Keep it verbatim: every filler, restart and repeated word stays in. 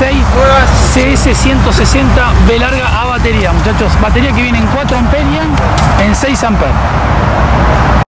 seis C S ciento sesenta B larga a batería, muchachos. Batería que viene en cuatro amperios en seis amperes.